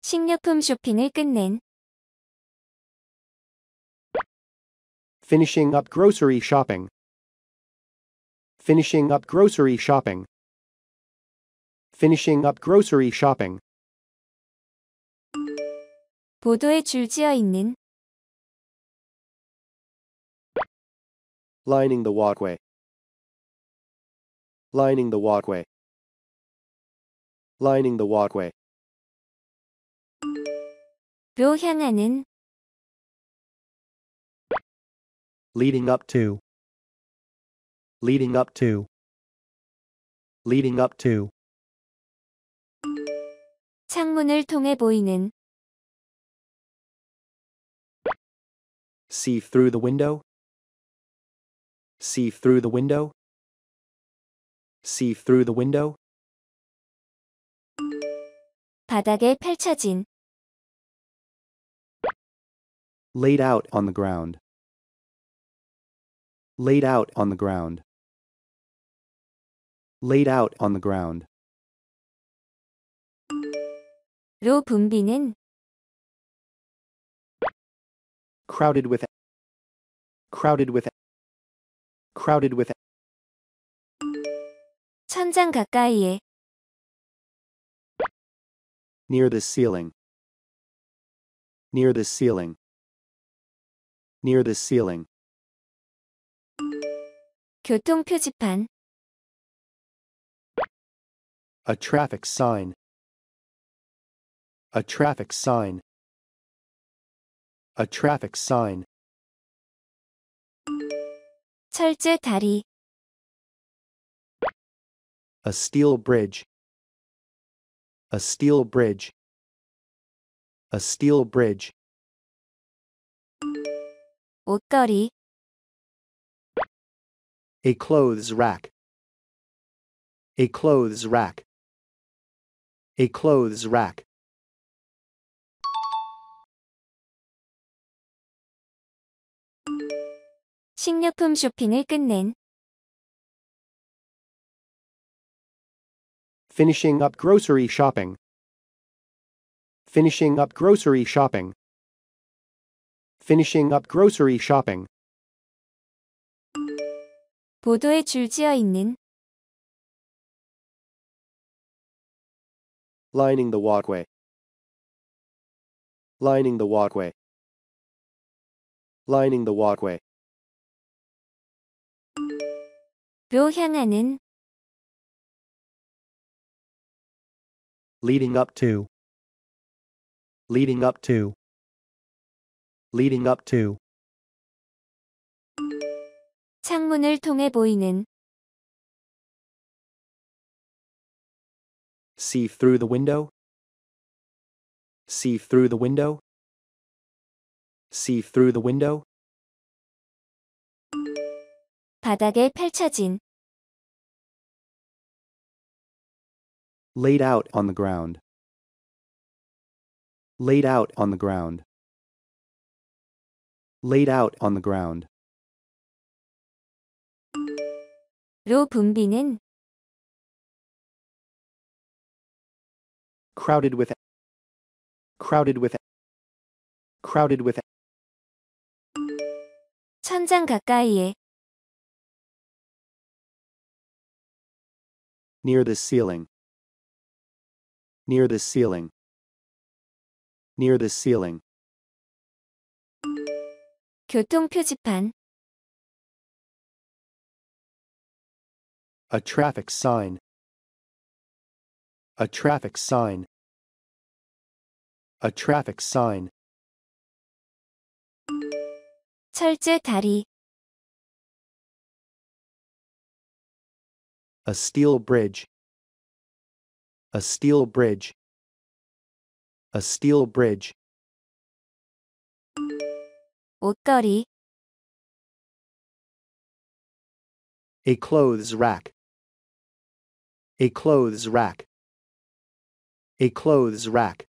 식료품 쇼핑을 끝낸. Finishing up grocery shopping. Finishing up grocery shopping. Finishing up grocery shopping. 보도에 줄지어 있는. Lining the walkway. Lining the walkway. Lining the walkway. 로 향하는. Leading up to. Leading up to. Leading up to. 창문을 통해 보이는. See through the window. See through the window. See through the window. 바닥에 펼쳐진. Laid out on the ground. Laid out on the ground. Laid out on the ground. 로 붐비는. Crowded with. Crowded with. Crowded with. 천장 가까이에. Near the ceiling. Near the ceiling. Near the ceiling. 교통 표지판. A traffic sign. A traffic sign. A traffic sign. 철제 다리. A steel bridge. A steel bridge. A steel bridge. 옷걸이. A clothes rack. A clothes rack. A clothes rack. 식료품 쇼핑을 끝낸. Finishing up grocery shopping. Finishing up grocery shopping. Finishing up grocery shopping. 보도에 줄지어 있는. Lining the walkway. Lining the walkway. Lining the walkway. 로 향하는. Leading up to. Leading up to. Leading up to. 창문을 통해 보이는. See through the window. See through the window. See through the window. 바닥에 펼쳐진. Laid out on the ground. Laid out on the ground. Laid out on the ground. 로 붐비는. Crowded with. Crowded with. Crowded with. 천장 가까이에. Near the ceiling. Near the ceiling. Near the ceiling. 교통 표지판. A traffic sign. A traffic sign. A traffic sign. 철제 다리. A steel bridge. A steel bridge. A steel bridge. 옷걸이. A clothes rack. A clothes rack. A clothes rack.